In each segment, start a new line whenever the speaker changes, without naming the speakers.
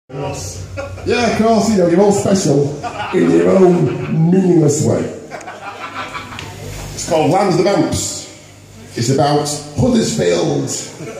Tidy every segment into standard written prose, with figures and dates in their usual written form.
Yeah, of course, you know, you're all special in your own meaningless way. It's called Land of the Vamps. It's about Huddersfield.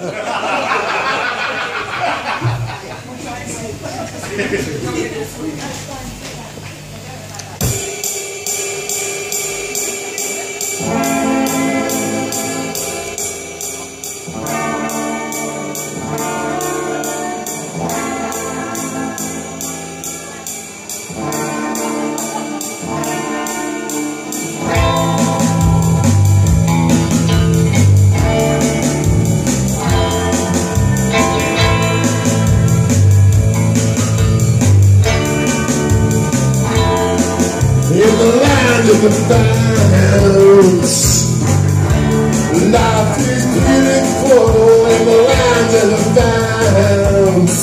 The Vamps. Life is beautiful in the land of the Vamps.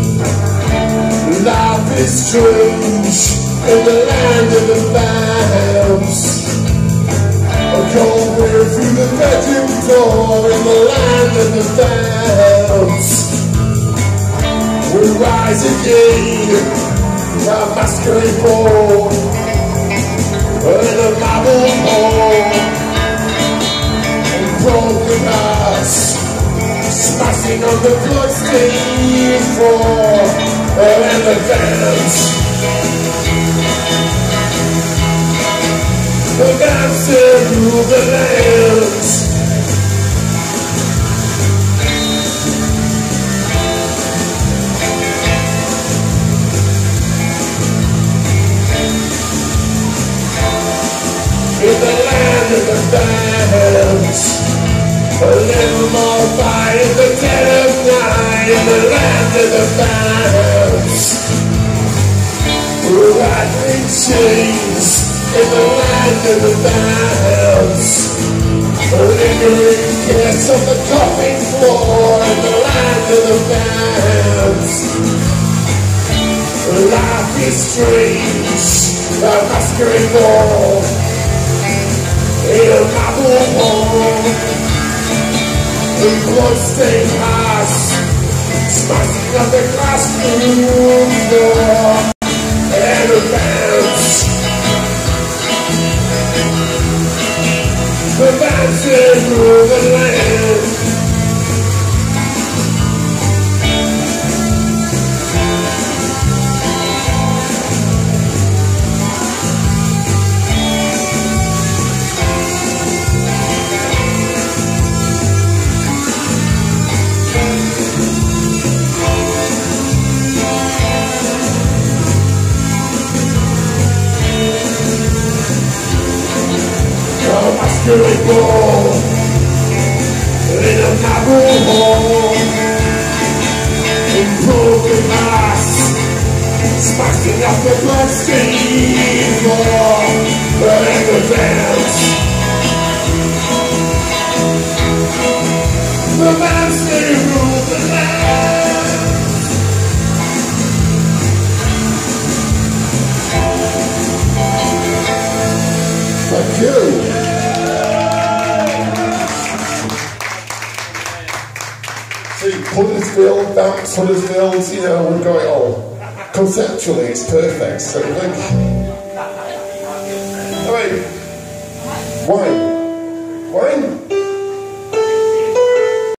Life is strange in the land of the Vamps. A cold wind through the bedroom door in the land of the Vamps. We rise again, our masquerade ball. In a marble hall, and broken glass, smashing on the bloodstained floor, and the Vamps rule the land. In the land of the Vamps, a little more by in the dead of night. In the land of the Vamps, rattling chains. In the land of the Vamps, a lingering kiss on the coffin floor. In the land of the Vamps, life is strange, a masquerade ball. In a marble hall, the blood-stained hearts, smashing up the glass room floor, and the Vamps rule the land. Masquerade ball in a marble hall, in broken glass, smashing up the bloodstained floor, and the Vamps they rule the land. Thank you. Huddersfield, Vamps, Huddersfield, you know, we've got it all. Conceptually, it's perfect, so you think. I mean, wine.